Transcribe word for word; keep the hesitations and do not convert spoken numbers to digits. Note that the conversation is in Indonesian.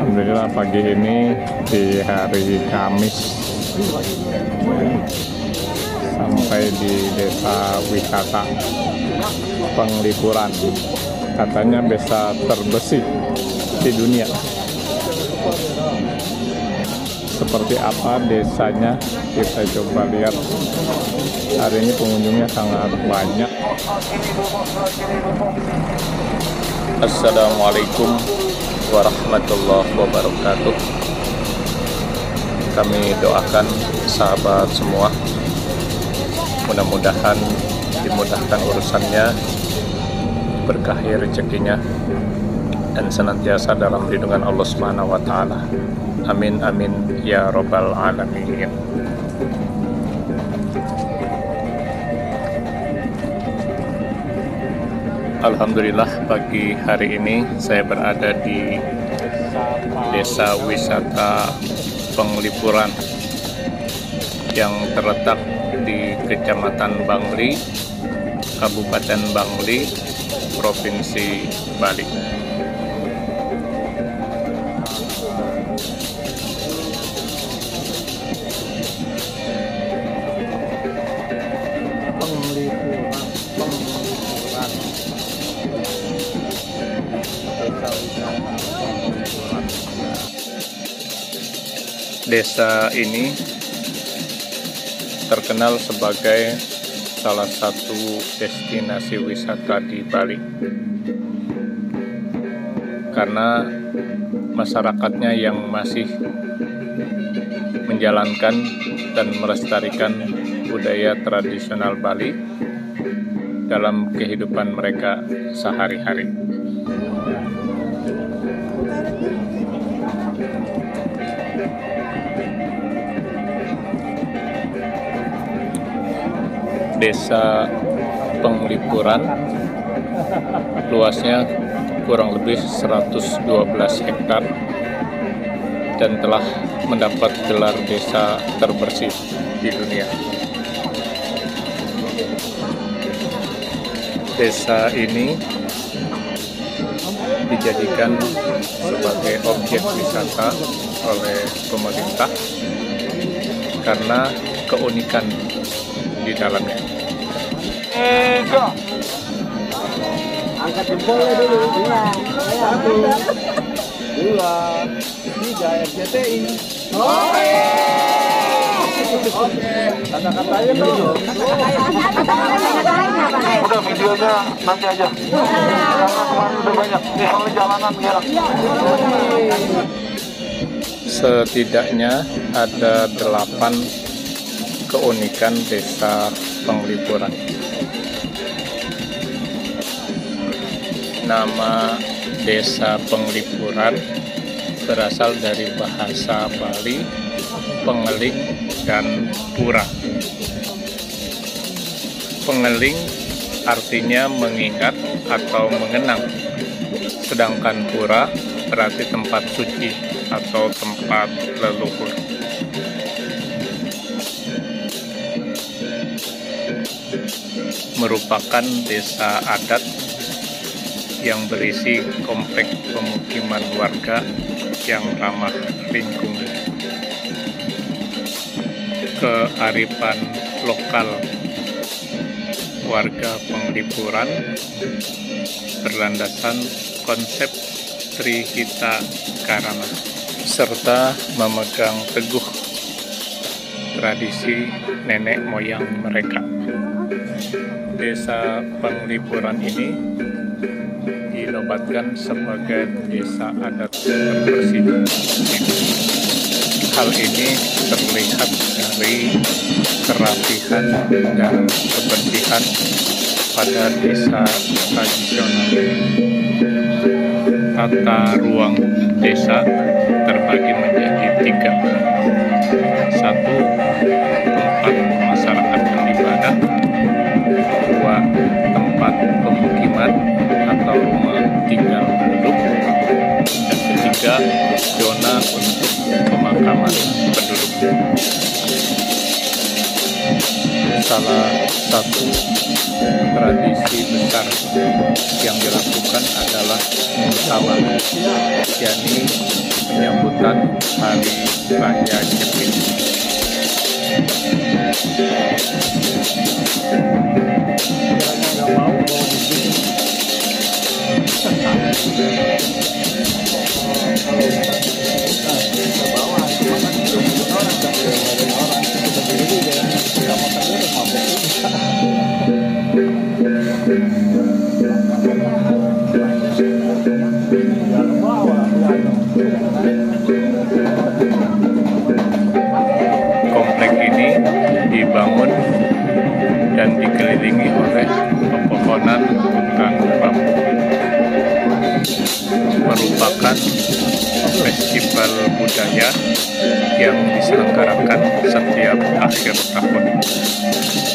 Alhamdulillah pagi ini di hari Kamis sampai di desa wisata Penglipuran, katanya desa terbersih di dunia. Seperti apa desanya, kita coba lihat. Hari ini pengunjungnya sangat banyak. Assalamualaikum warahmatullahi wabarakatuh. Kami doakan sahabat semua, mudah-mudahan dimudahkan urusannya, berkahi rezekinya, dan senantiasa dalam lindungan Allah Subhanahu wa Ta'ala. Amin amin ya robbal alamin. Alhamdulillah pagi hari ini saya berada di desa wisata Penglipuran yang terletak di Kecamatan Bangli, Kabupaten Bangli, Provinsi Bali. Desa ini terkenal sebagai salah satu destinasi wisata di Bali karena masyarakatnya yang masih menjalankan dan melestarikan budaya tradisional Bali dalam kehidupan mereka sehari-hari. Desa Penglipuran luasnya kurang lebih seratus dua belas hektar dan telah mendapat gelar desa terbersih di dunia. Desa ini dijadikan sebagai objek wisata oleh pemerintah karena keunikan di dalamnya. Ego. Angkat jempolnya dulu. Dua. Satu. Dua. Tiga R C T I. Oke. Oke. Kata-katanya dulu. Udah videonya nanti aja. Karena kemarin udah banyak. Nih kalau jalanan gerak. Setidaknya ada delapan keunikan desa Penglipuran. Nama desa Penglipuran berasal dari bahasa Bali, pengeling dan pura. Pengeling artinya mengingat atau mengenang, sedangkan pura berarti tempat suci atau tempat leluhur. Merupakan desa adat yang berisi komplek pemukiman warga yang ramah lingkungan. Kearifan lokal warga Penglipuran berlandasan konsep Trihita Karana serta memegang teguh tradisi nenek moyang mereka. Desa Penglipuran ini dinobatkan sebagai desa adat terbersih. Hal ini terlihat dari kerapihan dan kebersihan pada desa tradisional. Tata ruang desa terbagi menjadi tiga. Satu, tempat masyarakat beribadah. Dua, tempat pemukiman atau rumah tinggal penduduk. Dan ketiga, zona untuk pemakaman penduduk. Salah satu tradisi besar yang dilakukan adalah utama, yakni penyambutan Hari Raya Nyepi. Komplek ini dibangun dan dikelilingi oleh pepohonan hutan bambu. Merupakan festival budaya yang diselenggarakan setiap akhir tahun.